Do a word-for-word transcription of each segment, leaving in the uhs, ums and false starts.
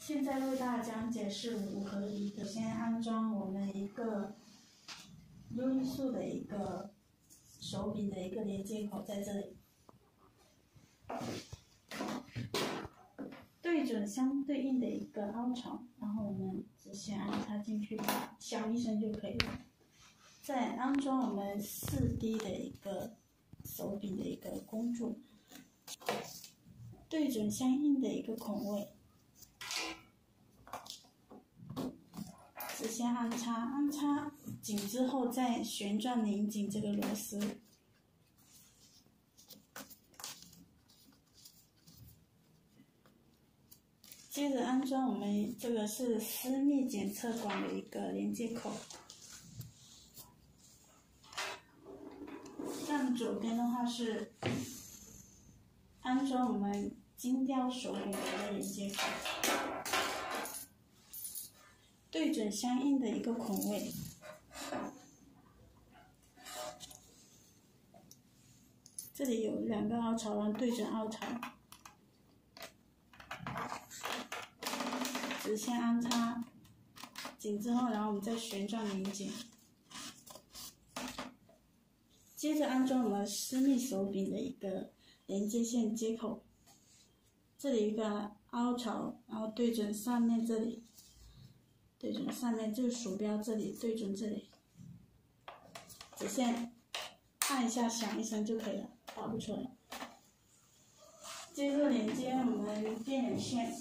现在为大家讲解是五合一的，先安装我们一个优利素的一个手柄的一个连接口在这里，对准相对应的一个凹槽，然后我们直线安插进去，响一声就可以了。再安装我们四 D 的一个手柄的一个工柱，对准相应的一个孔位。直线安插，安插紧之后再旋转拧紧这个螺丝。接着安装我们这个是私密检测管的一个连接口。向左边的话是安装我们金雕手柄的一个连接口。对准相应的一个孔位，这里有两个凹槽，然后对准凹槽，直线安插紧之后，然后我们再旋转拧紧。接着安装我们私密手柄的一个连接线接口，这里一个凹槽，然后对准上面这里。对准上面就是鼠标这里，对准这里，直线按一下，响一声就可以了，打不出来。接着连接我们电源线，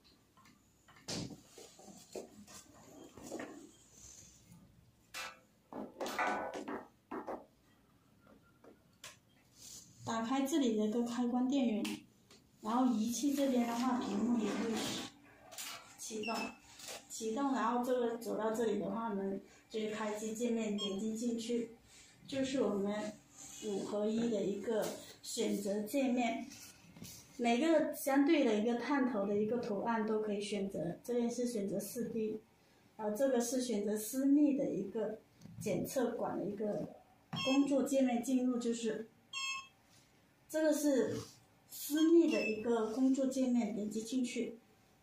打开这里的一个开关电源，然后仪器这边的话，屏幕也会启动。启动，然后这个走到这里的话，我们就是开机界面，点击进去，就是我们五合一的一个选择界面。每个相对的一个探头的一个图案都可以选择，这边是选择四 D， 然后这个是选择私密的一个检测管的一个工作界面，进入就是这个是私密的一个工作界面，点击进去。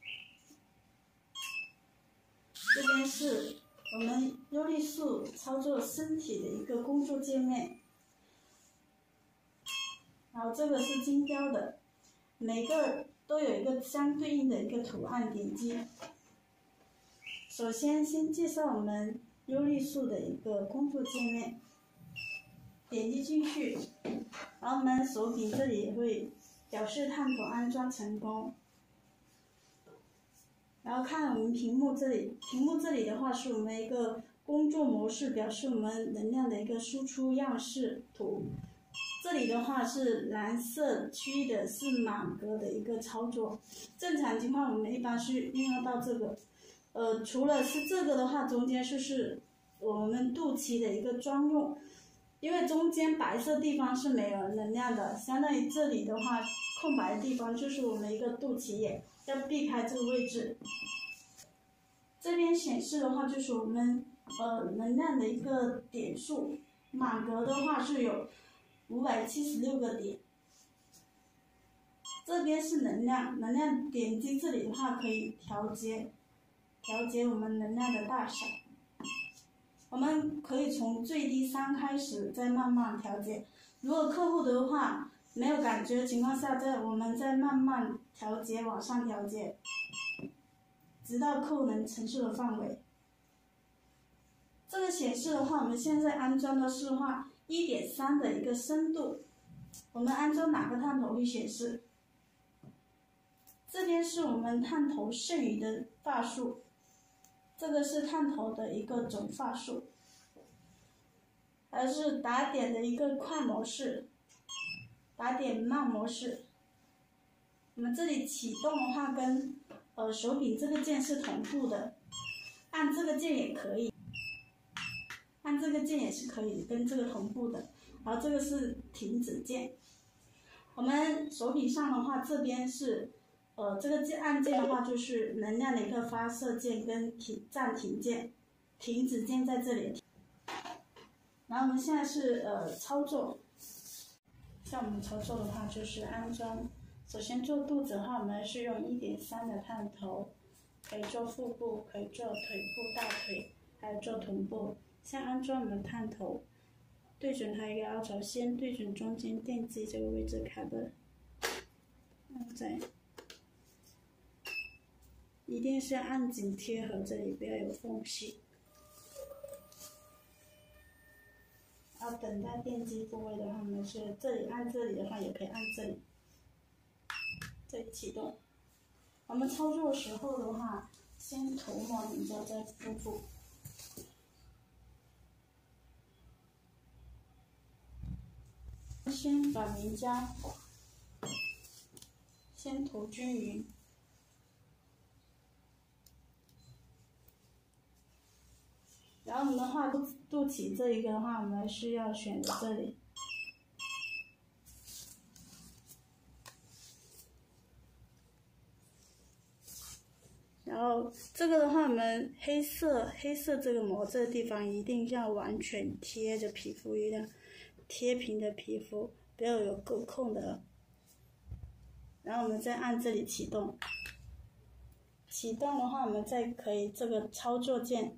这边是我们优利素操作身体的一个工作界面，然后这个是金雕的，每个都有一个相对应的一个图案，点击。首先先介绍我们优利素的一个工作界面，点击进去，然后我们手柄这里也会表示探头安装成功。然后看我们屏幕这里，屏幕这里的话是我们一个工作模式，表示我们能量的一个输出样式图。这里的话是蓝色区的是满格的一个操作，正常情况我们一般是运用到这个。呃，除了是这个的话，中间就是我们肚脐的一个专用，因为中间白色地方是没有能量的，相当于这里的话空白的地方就是我们一个肚脐眼。要避开这个位置。这边显示的话就是我们呃能量的一个点数，满格的话是有五百七十六个点。这边是能量，能量点击这里的话可以调节，调节我们能量的大小。我们可以从最低三开始，再慢慢调节。如果客户的话没有感觉的情况下，再我们再慢慢调节，往上调节，直到客户能承受的范围。这个显示的话，我们现在安装的是话 一点三 的一个深度，我们安装哪个探头会显示？这边是我们探头剩余的发数，这个是探头的一个总发数，还是打点的一个快模式。打点慢模式，我们这里启动的话跟呃手柄这个键是同步的，按这个键也可以，按这个键也是可以跟这个同步的。然后这个是停止键，我们手柄上的话，这边是呃这个键按键的话就是能量的一个发射键跟停暂停键，停止键在这里。然后我们现在是呃操作。像我们操作的话，就是安装。首先做肚子的话，我们是用 一点三 的探头， 可以做腹部，可以做腿部、大腿，还有做臀部。先安装我们的探头，对准它一个凹槽，先对准中间电机这个位置卡的，然后再一定是按紧贴合这里，不要有缝隙。然后等待电机部位的话，我们是这里按这里的话，也可以按这里，这里启动。我们操作的时候的话，先头抹凝胶，再腹部。先把凝胶先涂均匀，然后我们的话肚肚脐这一个的话，我们是要选择这里。然后这个的话，我们黑色黑色这个膜这个地方一定要完全贴着皮肤，一定要贴平的皮肤，不要有勾空的。然后我们再按这里启动。启动的话，我们再可以这个操作键，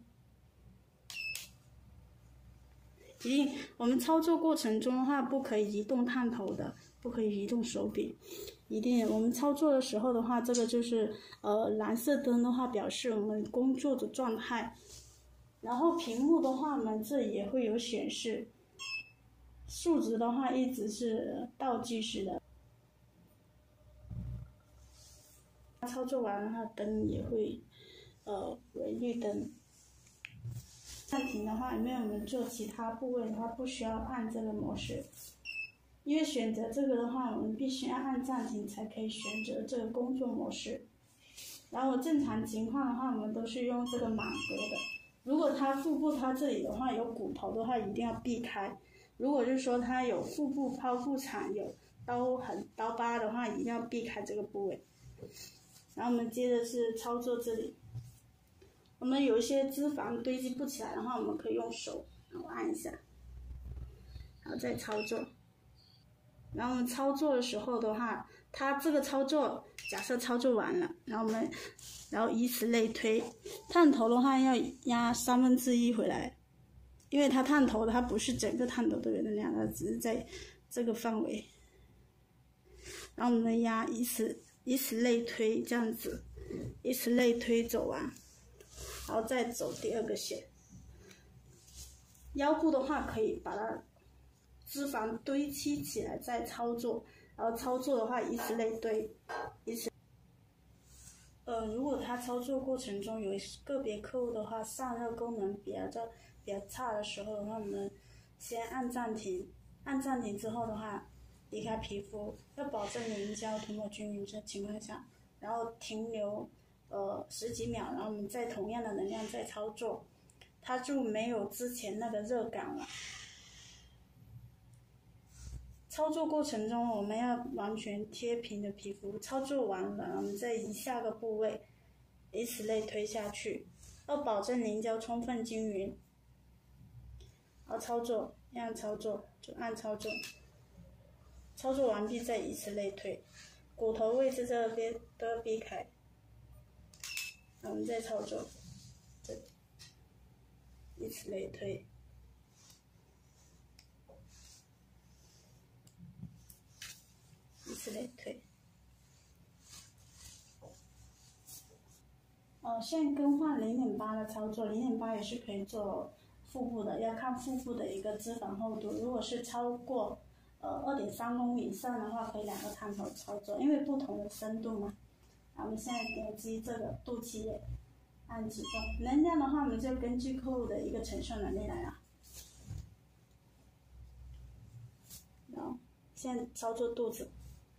一定我们操作过程中的话，不可以移动探头的，不可以移动手柄。一定，我们操作的时候的话，这个就是呃蓝色灯的话表示我们工作的状态，然后屏幕的话，我们这里也会有显示，数值的话一直是倒计时的。操作完的话，灯也会呃为绿灯。暂停的话，因为我们做其他部位的话，不需要按这个模式。因为选择这个的话，我们必须要按暂停才可以选择这个工作模式。然后正常情况的话，我们都是用这个满格的。如果它腹部它这里的话有骨头的话，一定要避开。如果就是说它有腹部剖腹产有刀痕刀疤的话，一定要避开这个部位。然后我们接着是操作这里。我们有一些脂肪堆积不起来的话，我们可以用手然后按一下，然后再操作。然后我们操作的时候的话，它这个操作假设操作完了，然后我们然后以此类推。探头的话要压三分之一回来，因为它探头它不是整个探头都有能量，它只是在这个范围。然后我们压以此以此类推，这样子以此类推走完，然后再走第二个线。腰部的话可以把它脂肪堆积起来再操作，然后操作的话以此类推，以此。呃，如果他操作过程中有个别客户的话，散热功能比较比较差的时候的话，我们先按暂停，按暂停之后的话，离开皮肤，要保证凝胶涂抹均匀的情况下，然后停留呃十几秒，然后我们再同样的能量再操作，它就没有之前那个热感了。操作过程中，我们要完全贴平的皮肤。操作完了，我们再移下个部位，以此类推下去，要保证凝胶充分均匀。然后操作，这样操作就按操作，操作完毕再以此类推，骨头位置这边都要避开。我们再操作，这里以此类推。以此类推。呃，现在更换零点八的操作，零点八也是可以做腹部的，要看腹部的一个脂肪厚度。如果是超过呃二点三公以上的话，可以两个探头操作，因为不同的深度嘛。我们现在点击这个肚脐眼，按启动。能量的话，我们就根据客户的一个承受能力来了。然后现在操作肚子。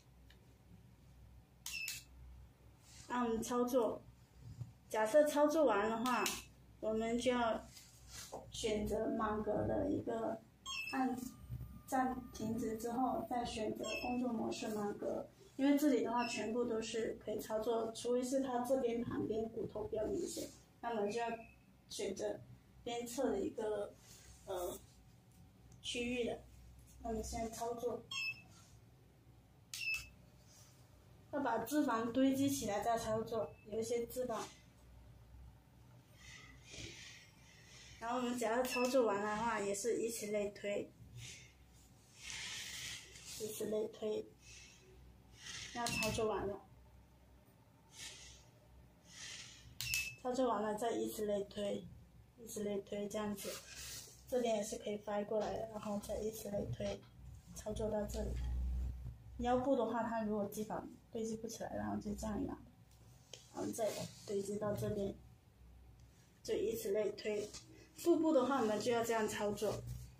按我们操作，假设操作完的话，我们就要选择满格的一个按暂停止之后，再选择工作模式满格。因为这里的话全部都是可以操作，除非是它这边旁边骨头比较明显，那么就要选择边侧的一个呃区域的。那么现在操作。要把脂肪堆积起来再操作，有一些脂肪然后我们只要操作完的话，也是以此类推，以此类推，要操作完了，操作完了再以此类推，以此类推这样子，这边也是可以翻过来的，然后再以此类推，操作到这里。腰部的话，它如果机房堆积不起来，然后就这样压，然后再堆积到这边，就以此类推。腹部的话，我们就要这样操作。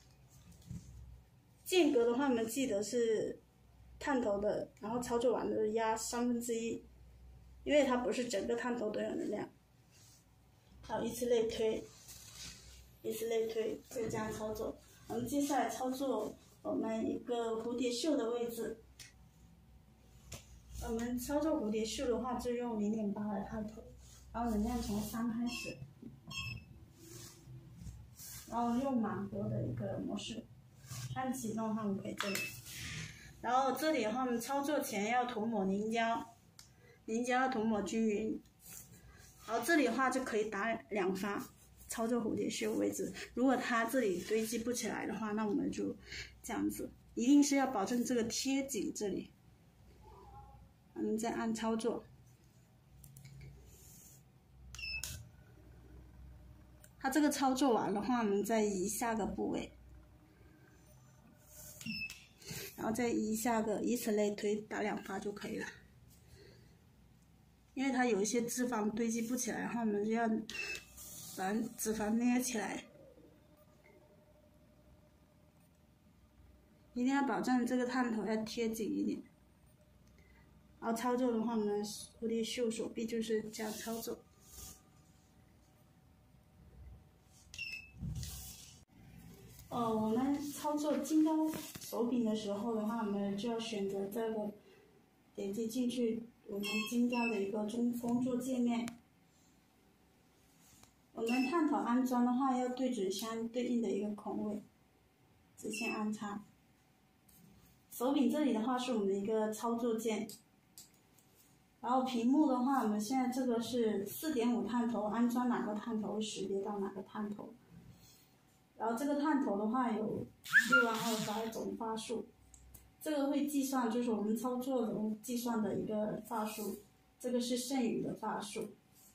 间隔的话，我们记得是探头的，然后操作完的压三分之一，因为它不是整个探头都有能量。好，以此类推，以此类推，就这样操作。我们接下来操作我们一个蝴蝶袖的位置。我们操作蝴蝶袖的话，就用零点八的探头，然后能量从三开始。然后用满格的一个模式，按启动的话，我们可以这里。然后这里的话，我们操作前要涂抹凝胶，凝胶要涂抹均匀。然后这里的话就可以打两发，操作蝴蝶袖位置。如果它这里堆积不起来的话，那我们就这样子，一定是要保证这个贴紧这里。我们再按操作。它这个操作完的话，我们再移下个部位，然后再移下个，以此类推，打两发就可以了。因为它有一些脂肪堆积不起来的话，我们就要把脂肪捏起来，一定要保证这个探头要贴紧一点。然后操作的话，我们蝴蝶袖手臂就是这样操作。呃，我们操作金雕手柄的时候的话，我们就要选择这个，点击进去我们金雕的一个中工作界面。我们探头安装的话，要对准相对应的一个孔位，直线安插。手柄这里的话是我们的一个操作键，然后屏幕的话，我们现在这个是 四点五 探头，安装哪个探头识别到哪个探头。然后这个探头的话有六万二发总发数，这个会计算就是我们操作中计算的一个发数，这个是剩余的发数，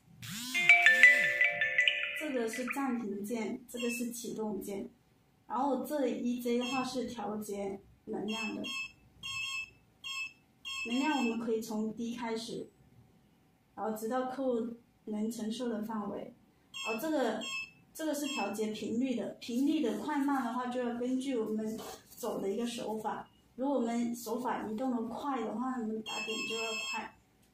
这个是暂停键，这个是启动键，然后这里 E J 的话是调节能量的，能量我们可以从低开始，然后直到客户能承受的范围，然后这个。这个是调节频率的，频率的快慢的话，就要根据我们走的一个手法。如果我们手法移动的快的话，我们打点就要快。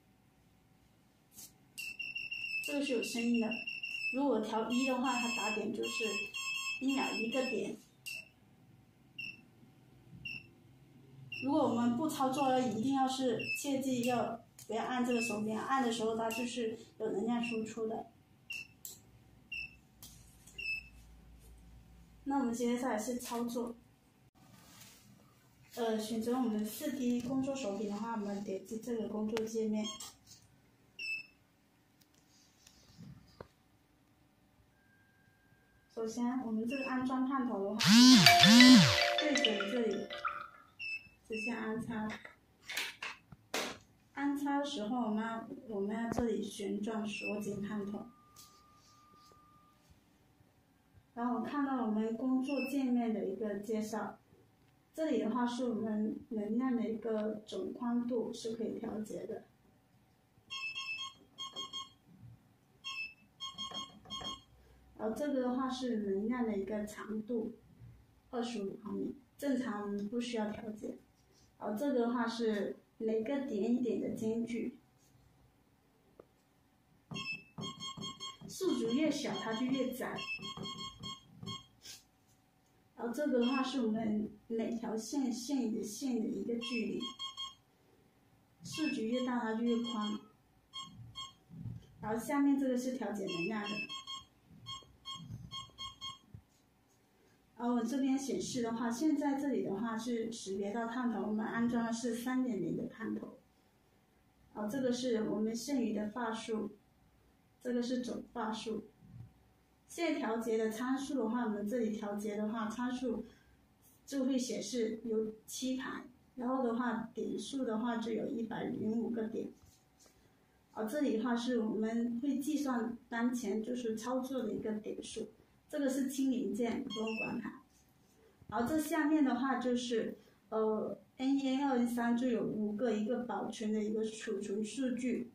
这个是有声音的，如果调一的话，它打点就是一秒一个点。如果我们不操作了，一定要是切记要不要按这个手柄，按的时候它就是有能量输出的。那我们接下来是操作，呃，选择我们的 四 D 工作手柄的话，我们点击这个工作界面，首先我们这个安装探头的话，对准这里，直线安插。安插的时候，我们要我们要这里旋转锁紧探头。然后我看到我们工作界面的一个介绍，这里的话是我们能量的一个总宽度是可以调节的。然后这个的话是能量的一个长度，二十五毫米，正常我们不需要调节。然后这个的话是每个点一点的间距，数值越小它就越窄。然后这个的话是我们每条线线与线的一个距离，数值越大它就越宽。然后下面这个是调节能量的。然后我这边显示的话，现在这里的话是识别到探头，我们安装的是 三点零 的探头。然后这个是我们剩余的发数，这个是总发数。 现在调节的参数的话，我们这里调节的话，参数就会显示有七台，然后的话点数的话就有一百零五个点。而这里的话是我们会计算当前就是操作的一个点数，这个是清零键，不用管它。然后这下面的话就是呃 N 一 N 二 N 三就有五个一个保存的一个储存数据。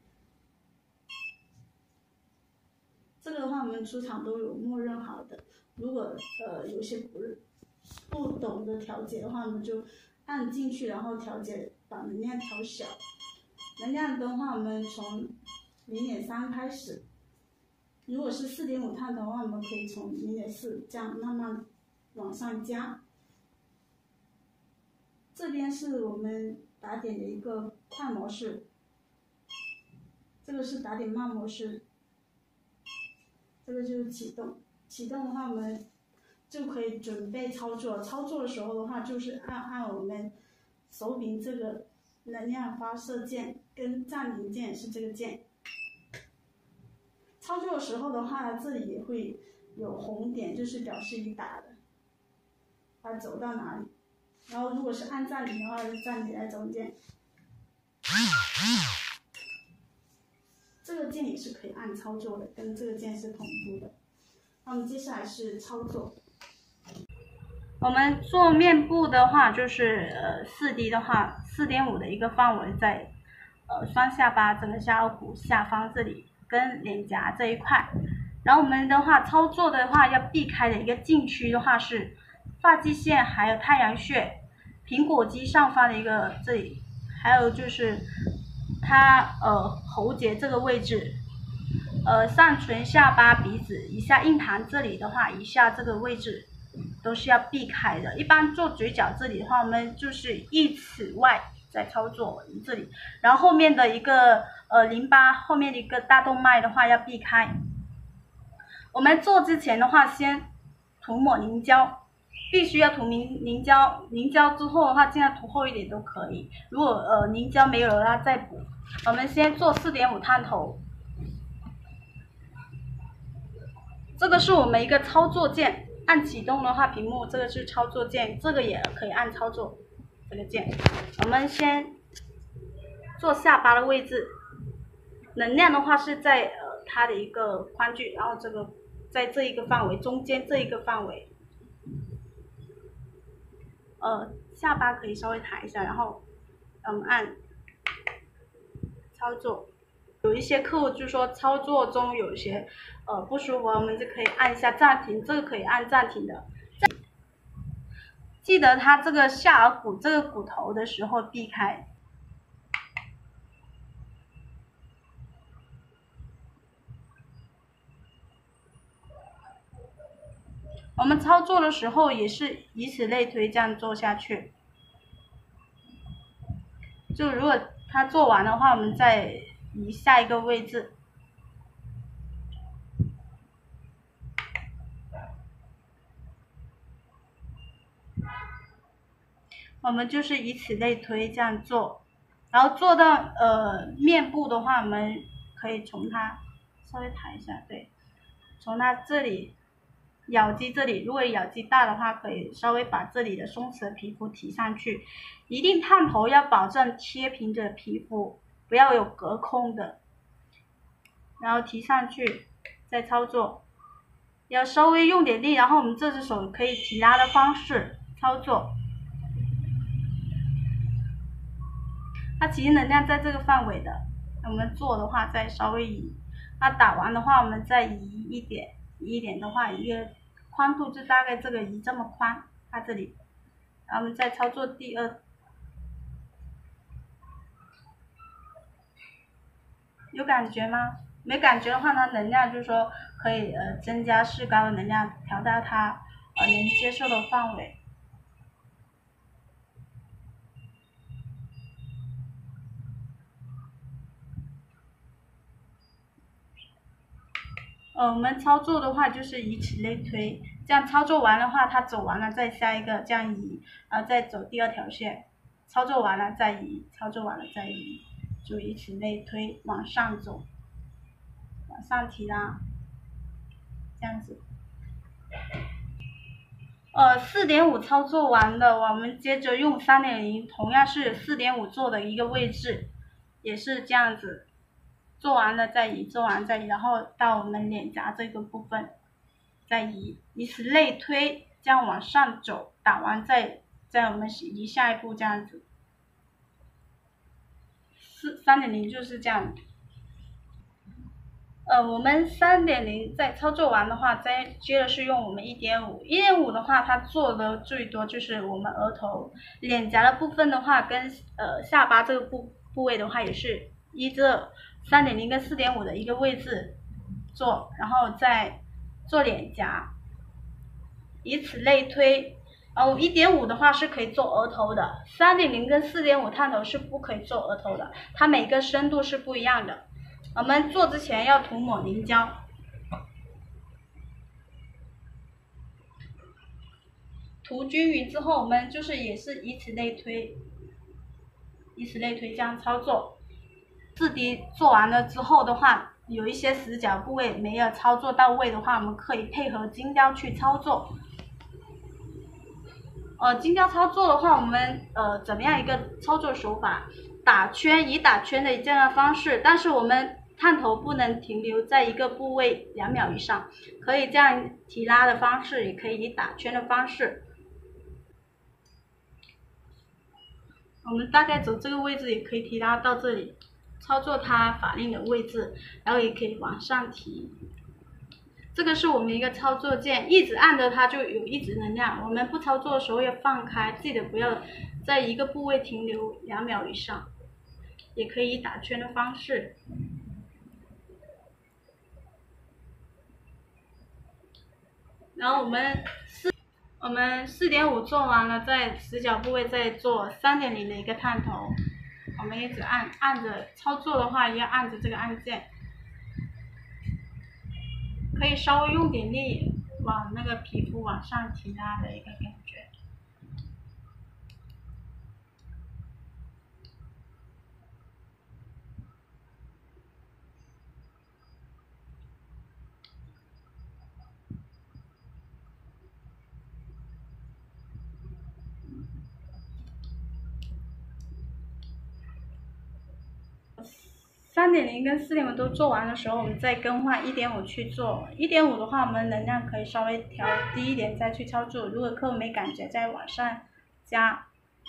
这个的话我们出厂都有默认好的，如果呃有些不不懂得调节的话，我们就按进去，然后调节把能量调小。能量的话，我们从零点三开始，如果是四点五碳的话，我们可以从零点四这样慢慢往上加。这边是我们打点的一个快模式，这个是打点慢模式，这个就是启动。启动的话，我们就可以准备操作。操作的时候的话，就是按按我们手柄这个能量发射键跟暂停键是这个键。操作的时候的话，这里也会有红点，就是表示已打的，它走到哪里。然后如果是按暂停的话，就暂停在中间。这个键也是可以按操作的，跟这个键是同步的。那么接下来是操作。我们做面部的话，就是呃 四 D 的话 ，四点五 的一个范围在呃双下巴整个下颚骨下方这里跟脸颊这一块。然后我们的话操作的话要避开的一个禁区的话是发际线，还有太阳穴、苹果肌上方的一个这里，还有就是它呃喉结这个位置，呃上唇、下巴、鼻子以下印堂这里的话，以下这个位置都是要避开的。一般做嘴角这里的话，我们就是一尺外在操作这里，然后后面的一个呃淋巴后面的一个大动脉的话要避开。我们做之前的话，先涂抹凝胶，必须要涂凝凝胶。凝胶之后的话，尽量涂厚一点都可以。如果呃凝胶没有的话，再补。我们先做 四点五 探头，这个是我们一个操作键。按启动的话，屏幕这个是操作键，这个也可以按操作这个键。我们先做下巴的位置，能量的话是在呃它的一个宽距，然后这个在这一个范围中间这一个范围，呃下巴可以稍微抬一下，然后嗯按操作。有一些客户就说操作中有些呃不舒服，我们就可以按一下暂停，这个可以按暂停的。记得它这个下颚骨这个骨头的时候避开。我们操作的时候也是以此类推，这样做下去。就如果它做完的话，我们再移下一个位置。我们就是以此类推这样做，然后做到呃面部的话，我们可以从它稍微抬一下，对，从它这里咬肌这里，如果咬肌大的话，可以稍微把这里的松弛的皮肤提上去，一定探头要保证贴平着皮肤，不要有隔空的，然后提上去，再操作，要稍微用点力，然后我们这只手可以提拉的方式操作。它其实能量在这个范围的，我们做的话再稍微移，那打完的话我们再移一点，移一点的话一个宽度就大概这个移这么宽，它这里，然后我们再操作第二，有感觉吗？没感觉的话，它能量就是说可以呃增加适高的能量，调到它呃能接受的范围。呃，我们操作的话就是以此类推，这样操作完的话，它走完了再下一个，这样移，然后再走第二条线，操作完了再移，操作完了再移，就以此类推往上走，往上提拉， 这样子。呃，四点五操作完了，我们接着用三点零，同样是四点五做的一个位置，也是这样子，做完了再移，做完再移，然后到我们脸颊这个部分再移，以此类推，这样往上走，打完再再我们移下一步这样子。四三点零就是这样。呃，我们三点零在操作完的话，再接着是用我们一点五，一点五的话，它做的最多就是我们额头、脸颊的部分的话，跟呃下巴这个部部位的话，也是依着三点零跟四点五的一个位置做，然后再做脸颊，以此类推。然后一点五的话是可以做额头的，三点零跟四点五探头是不可以做额头的，它每个深度是不一样的。我们做之前要涂抹凝胶，涂均匀之后，我们就是也是以此类推，以此类推这样操作。四 D 做完了之后的话，有一些死角部位没有操作到位的话，我们可以配合精雕去操作。呃，精雕操作的话，我们呃怎么样一个操作手法？打圈，以打圈的这样的方式，但是我们探头不能停留在一个部位两秒以上，可以这样提拉的方式，也可以以打圈的方式。我们大概走这个位置也可以提拉到这里，操作它法令的位置，然后也可以往上提。这个是我们一个操作键，一直按着它就有一直能量。我们不操作的时候要放开，记得不要在一个部位停留两秒以上。也可以以打圈的方式。然后我们四我们四点五做完了，在死角部位再做三点零的一个探头。我们一直按按着操作的话，要按着这个按键，可以稍微用点力往那个皮肤往上提拉的一个感觉。三点零跟四点五都做完的时候，我们再更换一点五去做。一点五的话，我们能量可以稍微调低一点再去操作。如果客户没感觉，再往上加。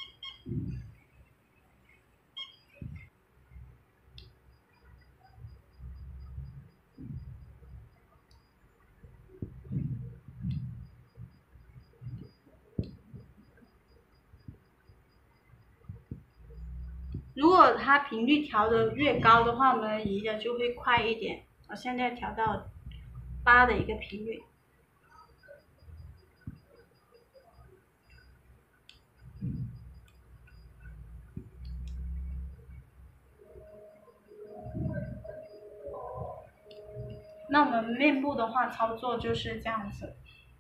如果它频率调的越高的话，我们移的就会快一点。我现在调到八的一个频率。那我们面部的话，操作就是这样子。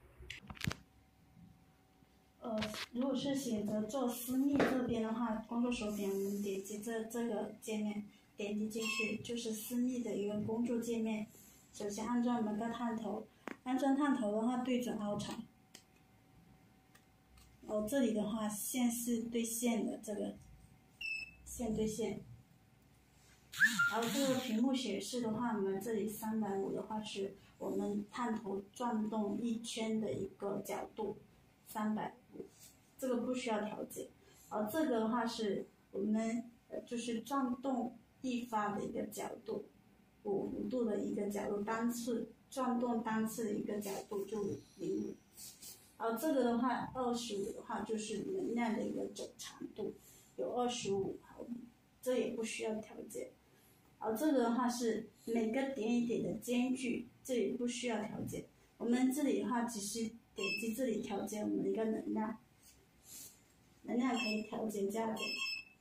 呃，如果是选择做私密这边的话，工作手柄我们点击这这个界面，点击进去就是私密的一个工作界面。首先安装我们的探头，安装探头的话对准凹槽，哦，这里的话线是对线的，这个线对线。然后这个屏幕显示的话，我们这里三百五的话是我们探头转动一圈的一个角度，三百五，这个不需要调节。然后这个的话是我们呃就是转动一发的一个角度，五度的一个角度，单次转动单次的一个角度就零五。然后这个的话二十五的话就是能量的一个总长度，有二十五毫米，这也不需要调节。然后这个的话是每个点与点的间距，这里不需要调节。我们这里的话只是点击这里调节我们的一个能量，能量可以调节加减。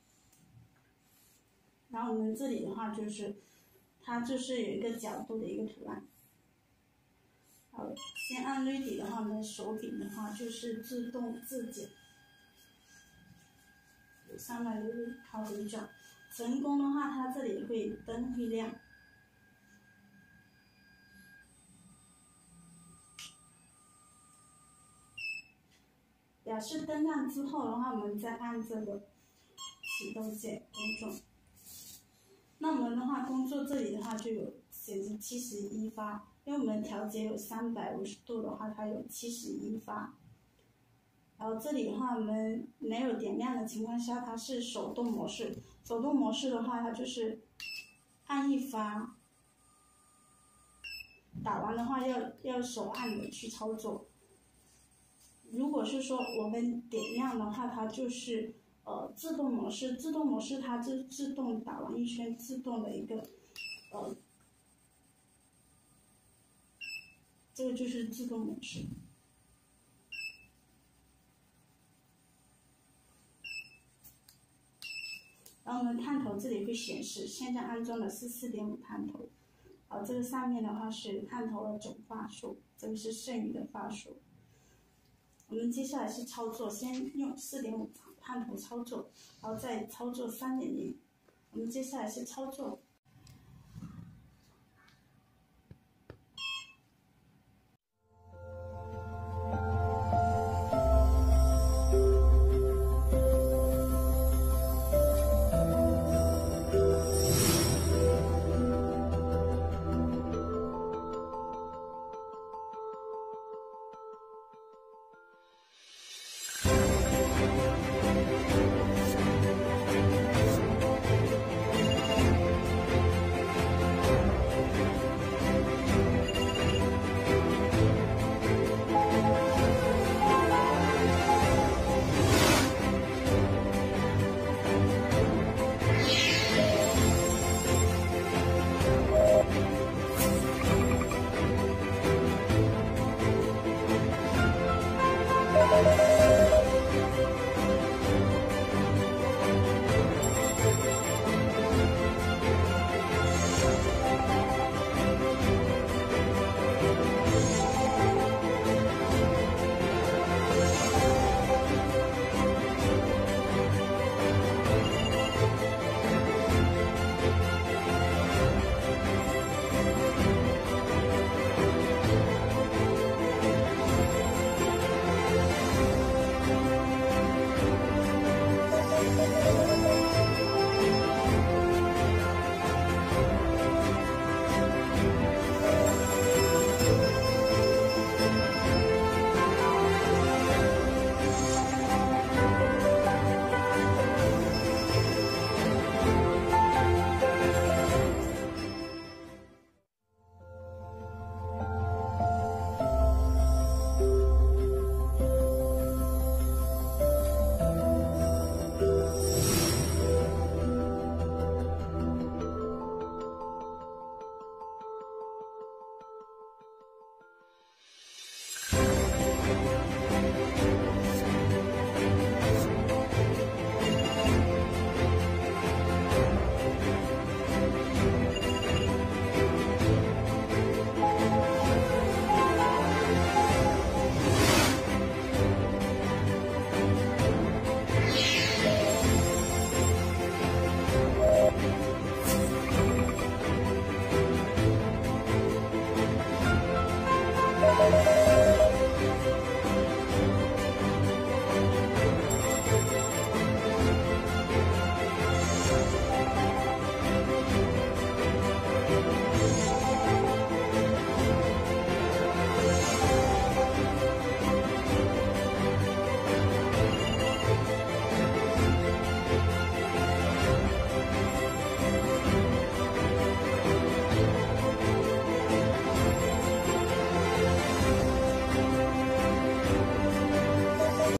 然后我们这里的话就是，它就是有一个角度的一个图案。好，先按锐底的话，我们的手柄的话就是自动自检，三百六十毫回转。成功的话，它这里会灯会亮。 表示灯亮之后的话，我们再按这个启动键工作。那我们的话，工作这里的话就有显示七十一发，因为我们调节有三百五十度的话，它有七十一发。然后这里的话，我们没有点亮的情况下，它是手动模式。手动模式的话，它就是按一发，打完的话要要手按的去操作。如果是说我们点亮的话，它就是呃自动模式，自动模式它就自动打完一圈，自动的一个呃，这个就是自动模式。然后我们探头这里会显示，现在安装的是 四点五 探头，好，这个上面的话是探头的总发数，这个是剩余的发数。我们接下来是操作，先用 四点五 探头操作，然后再操作 三点零。我们接下来是操作。